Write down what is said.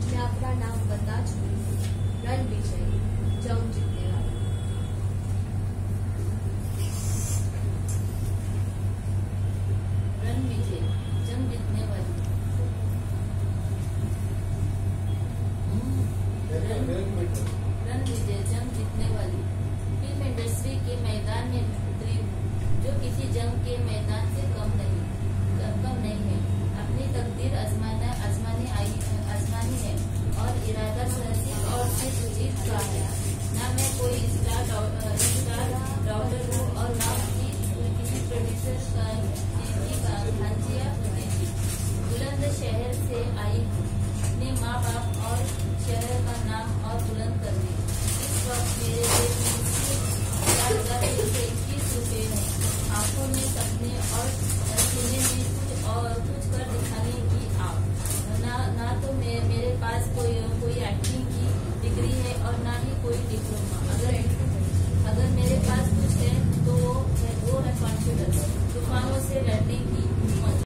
मैं अपना नाम बता चुकी हूँ, रणविजय, जंग जीतने वाली। रणविजय, जंग जीतने वाली। रणविजय, जंग जीतने वाली। फिल्म इंडस्ट्री के मैदान में उतरी हूँ, जो किसी जंग के मैदान से कम नहीं है। अपनी तकदीर आजमानी है और इरादा सिर्फ और सिर्फ जीत का है। न मैं कोई स्टार डाउटर हूँ और न किसी प्रोड्यूसर की भांजिया भतीजी। बुलंद शहर से आई हूँ, अपने माँ बाप और शहर का नाम और बुलंद कर दी। इस वक्त मेरे जेब में सिर्फ 4,321 रुपए है। आंखों में सपने और सीने में कुछ कर दिखाने की आप। ना तो मेरे पास कोई एक्टिंग की डिग्री है और ना ही कोई डिप्लोमा।